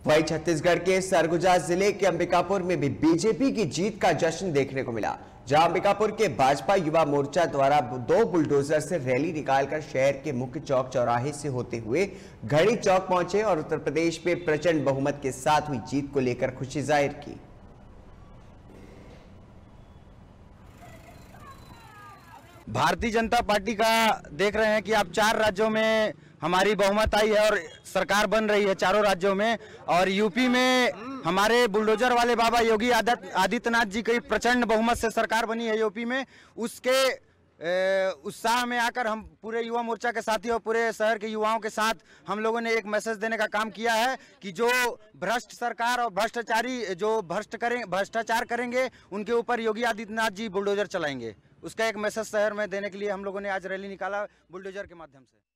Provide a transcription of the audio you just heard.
वहीं छत्तीसगढ़ के सरगुजा जिले के अंबिकापुर में भी बीजेपी की जीत का जश्न देखने को मिला, जहां अंबिकापुर के भाजपा युवा मोर्चा द्वारा 2 बुलडोजर से रैली निकालकर शहर के मुख्य चौक चौराहे से होते हुए घड़ी चौक पहुंचे और उत्तर प्रदेश में प्रचंड बहुमत के साथ हुई जीत को लेकर खुशी जाहिर की। भारतीय जनता पार्टी का देख रहे हैं कि आप 4 राज्यों में हमारी बहुमत आई है और सरकार बन रही है चारों राज्यों में। और यूपी में हमारे बुलडोजर वाले बाबा योगी आदित्यनाथ जी की प्रचंड बहुमत से सरकार बनी है यूपी में। उसके उत्साह में आकर हम पूरे युवा मोर्चा के साथी और पूरे शहर के युवाओं के साथ हम लोगों ने एक मैसेज देने का काम किया है कि जो भ्रष्ट सरकार और भ्रष्टाचारी जो भ्रष्टाचार करेंगे उनके ऊपर योगी आदित्यनाथ जी बुलडोजर चलाएंगे। उसका एक मैसेज शहर में देने के लिए हम लोगों ने आज रैली निकाला बुलडोजर के माध्यम से।